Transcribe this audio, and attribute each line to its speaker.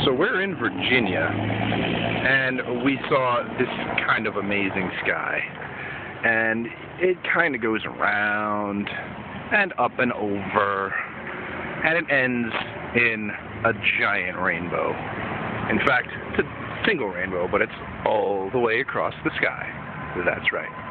Speaker 1: So we're in Virginia, and we saw this kind of amazing sky. And it kind of goes around and up and over, and it ends in a giant rainbow. In fact, it's a single rainbow, but it's all the way across the sky. That's right.